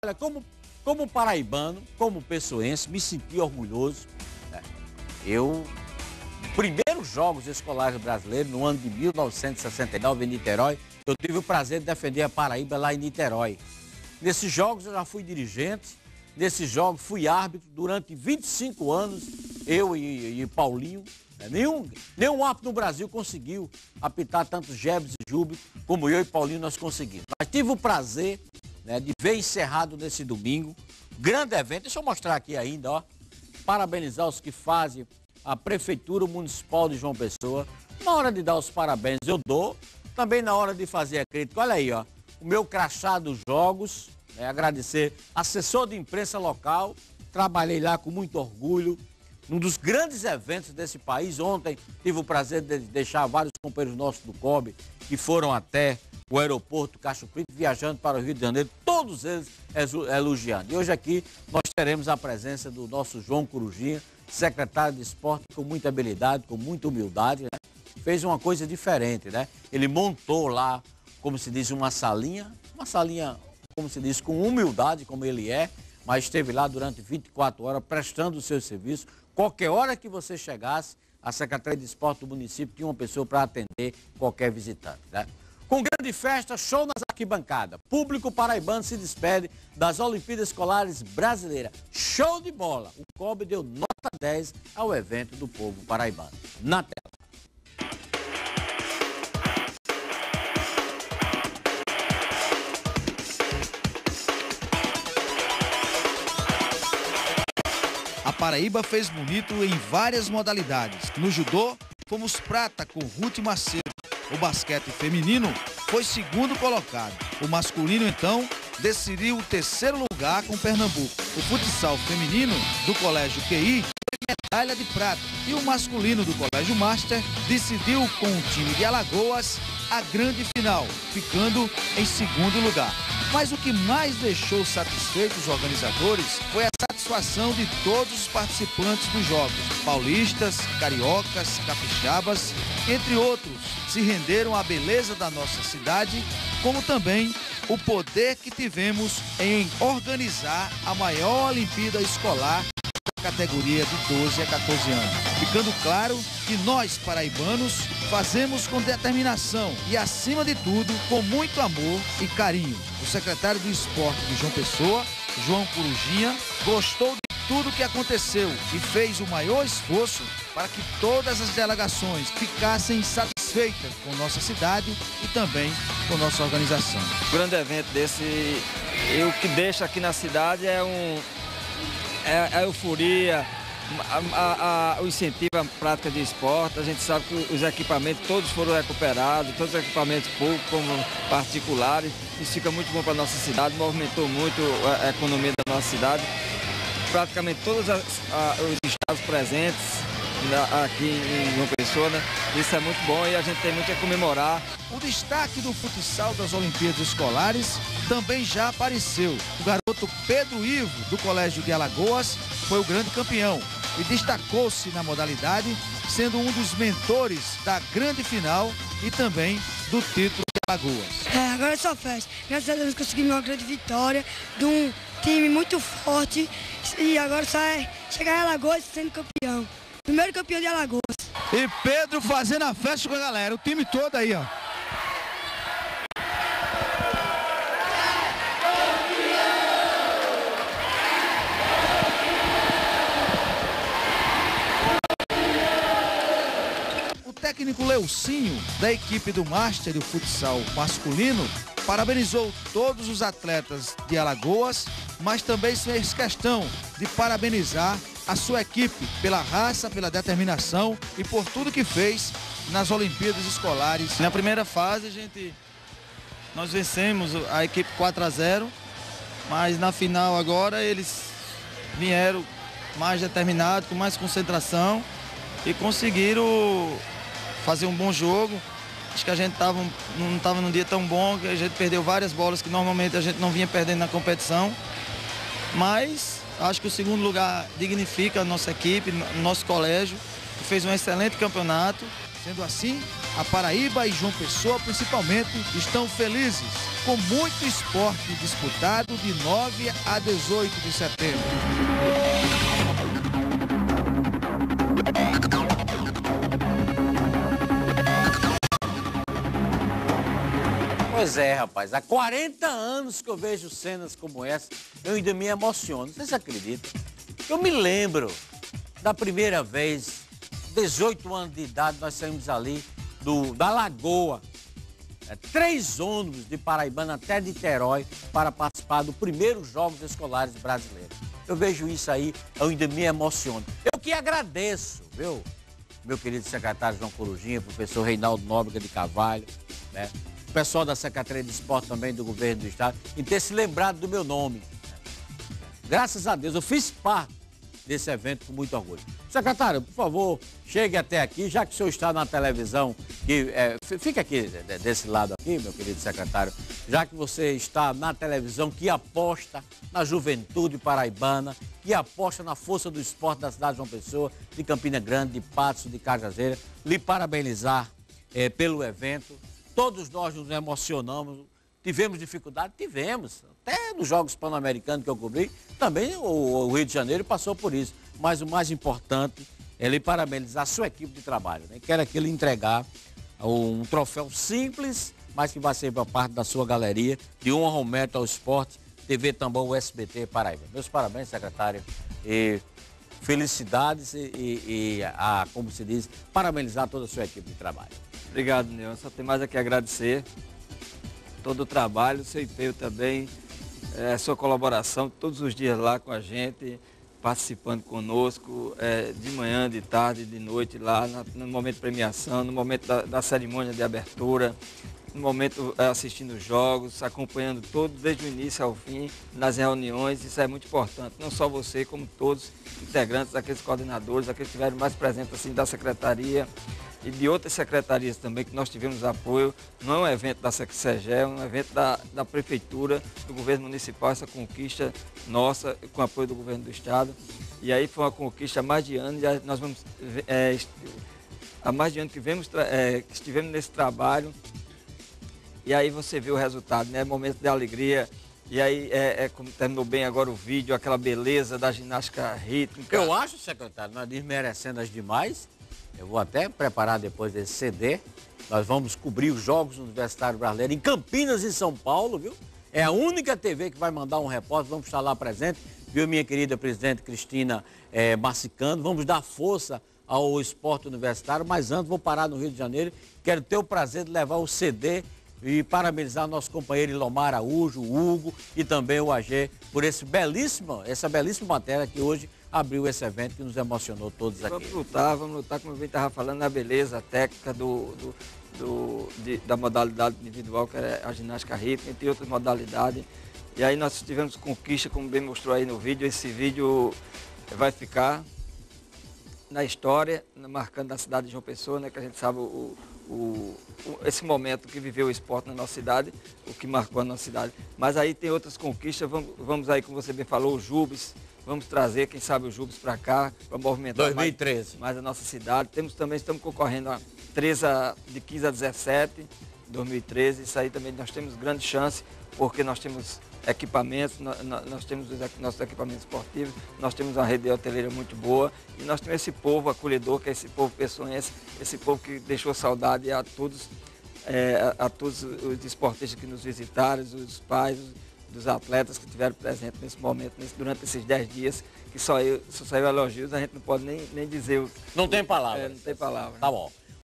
Olha, como paraibano, como pessoense, me senti orgulhoso, né? Primeiros Jogos Escolares Brasileiros, no ano de 1969, em Niterói, eu tive o prazer de defender a Paraíba lá em Niterói. Nesses Jogos eu já fui dirigente, nesses Jogos fui árbitro durante 25 anos, eu e Paulinho. Nenhum árbitro no Brasil conseguiu apitar tantos jebs e júbilos como eu e Paulinho nós conseguimos. Mas tive o prazer, né, de ver encerrado nesse domingo, grande evento. Deixa eu mostrar aqui ainda, ó. Parabenizar os que fazem a Prefeitura Municipal de João Pessoa. Na hora de dar os parabéns eu dou, também na hora de fazer a crítica. Olha aí, ó, o meu crachá dos Jogos, né, agradecer assessor de imprensa local, trabalhei lá com muito orgulho. Num dos grandes eventos desse país, ontem tive o prazer de deixar vários companheiros nossos do COB que foram até o aeroporto Castro Brito, viajando para o Rio de Janeiro, todos eles elogiando. E hoje aqui nós teremos a presença do nosso João Corujinha, secretário de Esporte, com muita habilidade, com muita humildade, né? Fez uma coisa diferente, né? Ele montou lá, como se diz, uma salinha, como se diz, com humildade, como ele é, mas esteve lá durante 24 horas prestando o seu serviço. Qualquer hora que você chegasse, a Secretaria de Esporte do município tinha uma pessoa para atender qualquer visitante, né? Com grande festa, show nas arquibancadas. Público paraibano se despede das Olimpíadas Escolares Brasileiras. Show de bola! O COB deu nota 10 ao evento do povo paraibano. Na tela. A Paraíba fez bonito em várias modalidades. No judô, fomos prata com Ruth Macedo. O basquete feminino foi segundo colocado. O masculino, então, decidiu o terceiro lugar com Pernambuco. O futsal feminino do Colégio QI foi medalha de prata. E o masculino do Colégio Master decidiu com o time de Alagoas a grande final, ficando em segundo lugar. Mas o que mais deixou satisfeitos os organizadores foi a satisfação de todos os participantes dos jogos. Paulistas, cariocas, capixabas, entre outros, se renderam à beleza da nossa cidade, como também o poder que tivemos em organizar a maior Olimpíada Escolar da categoria de 12 a 14 anos. Ficando claro que nós, paraibanos, fazemos com determinação e, acima de tudo, com muito amor e carinho. O secretário do Esporte de João Pessoa, João Corujinha, gostou de tudo que aconteceu e fez o maior esforço para que todas as delegações ficassem satisfeitas com nossa cidade e também com nossa organização. Um grande evento desse, o que deixa aqui na cidade é a euforia, o incentivo à prática de esporte. A gente sabe que os equipamentos todos foram recuperados, todos os equipamentos públicos como particulares. Isso fica muito bom para a nossa cidade, movimentou muito a economia da nossa cidade. Praticamente todos os estados presentes aqui em João Pessoa, né? Isso é muito bom e a gente tem muito a comemorar. O destaque do futsal das Olimpíadas Escolares também já apareceu. O garoto Pedro Ivo, do Colégio de Alagoas, foi o grande campeão e destacou-se na modalidade, sendo um dos mentores da grande final e também do título de Alagoas. Agora é só festa. Graças a Deus conseguimos uma grande vitória de um time muito forte e agora só é chegar em Alagoas sendo campeão. Primeiro campeão de Alagoas. E Pedro fazendo a festa com a galera, o time todo aí, ó. O técnico Leucinho, da equipe do Master do futsal masculino, parabenizou todos os atletas de Alagoas, mas também fez questão de parabenizar a sua equipe pela raça, pela determinação e por tudo que fez nas Olimpíadas Escolares. Na primeira fase nós vencemos a equipe 4-0, mas na final agora eles vieram mais determinados, com mais concentração e conseguiram fazer um bom jogo. Acho que a gente não estava num dia tão bom, que a gente perdeu várias bolas que normalmente a gente não vinha perdendo na competição, mas acho que o segundo lugar dignifica a nossa equipe, nosso colégio, que fez um excelente campeonato. Sendo assim, a Paraíba e João Pessoa, principalmente, estão felizes com muito esporte disputado de 9 a 18 de setembro. Pois é, rapaz, há 40 anos que eu vejo cenas como essa, eu ainda me emociono. Vocês acreditam? Eu me lembro da primeira vez, 18 anos de idade, nós saímos ali da Lagoa, 3 ônibus de Paraibana até Niterói para participar dos primeiros Jogos Escolares Brasileiros. Eu vejo isso aí, eu ainda me emociono. Eu que agradeço, viu? Meu querido secretário João Corujinha, professor Reinaldo Nóbrega de Carvalho, né? O pessoal da Secretaria de Esporte também do Governo do Estado, em ter se lembrado do meu nome. Graças a Deus, eu fiz parte desse evento com muito orgulho. Secretário, por favor, chegue até aqui, já que o senhor está na televisão, fica aqui desse lado aqui, meu querido secretário, já que você está na televisão que aposta na juventude paraibana, que aposta na força do esporte da cidade de João Pessoa, de Campina Grande, de Patos, de Cajazeira, lhe parabenizar pelo evento. Todos nós nos emocionamos, tivemos dificuldade? Tivemos. Até nos Jogos Pan-Americanos que eu cobri, também o Rio de Janeiro passou por isso. Mas o mais importante é lhe parabenizar a sua equipe de trabalho, né? Quero aqui lhe entregar um troféu simples, mas que vai ser para parte da sua galeria, de honra ao mérito ao esporte, TV Tambor SBT Paraíba. Meus parabéns, secretário, e felicidades como se diz, parabenizar toda a sua equipe de trabalho. Obrigado, Nilson. Só tem mais a que agradecer todo o trabalho, seu empenho também, sua colaboração todos os dias lá com a gente, participando conosco, de manhã, de tarde, de noite lá, no momento de premiação, no momento da cerimônia de abertura, no momento assistindo os jogos, acompanhando todos desde o início ao fim, nas reuniões. Isso é muito importante, não só você, como todos os integrantes, aqueles coordenadores, aqueles que estiveram mais presentes assim, da secretaria e de outras secretarias também, que nós tivemos apoio. Não é um evento da SECSEGE, é um evento da Prefeitura, do Governo Municipal, essa conquista nossa, com apoio do Governo do Estado. E aí foi uma conquista há mais de ano, já nós vamos, há mais de ano que estivemos nesse trabalho, e aí você vê o resultado, né? Momento de alegria. E aí, como terminou bem agora o vídeo, aquela beleza da ginástica rítmica. Eu acho, secretário, nós desmerecendo as demais. Eu vou até preparar depois desse CD. Nós vamos cobrir os Jogos Universitários Brasileiros em Campinas e São Paulo, viu? É a única TV que vai mandar um repórter, vamos estar lá presente. Viu, minha querida presidente Cristina Massicano? Vamos dar força ao esporte universitário, mas antes vou parar no Rio de Janeiro. Quero ter o prazer de levar o CD e parabenizar nosso companheiro Ilomar Araújo, o Hugo e também o AG por essa belíssima matéria que hoje abriu esse evento que nos emocionou todos aqui. Vamos lutar, como eu estava falando, na beleza técnica da modalidade individual, que é a ginástica rítmica, e outras modalidades. E aí nós tivemos conquista, como bem mostrou aí no vídeo. Esse vídeo vai ficar na história, marcando a cidade de João Pessoa, né, que a gente sabe esse momento que viveu o esporte na nossa cidade, o que marcou a nossa cidade. Mas aí tem outras conquistas, vamos aí, como você bem falou, o Jubes, vamos trazer, quem sabe, o Jubes para cá, para movimentar 2013. mais a nossa cidade. Estamos concorrendo a 13 de 15 a 17, 2013, isso aí também nós temos grande chance, porque nós temos equipamentos, nós temos os nossos equipamentos esportivos, nós temos uma rede hoteleira muito boa e nós temos esse povo acolhedor, que é esse povo pessoense, esse povo que deixou saudade a todos os esportistas que nos visitaram, os pais, dos atletas que estiveram presentes nesse momento, durante esses 10 dias, que só saiu elogios, a gente não pode nem dizer o que... Não tem palavra. Não tem palavra. Tá bom.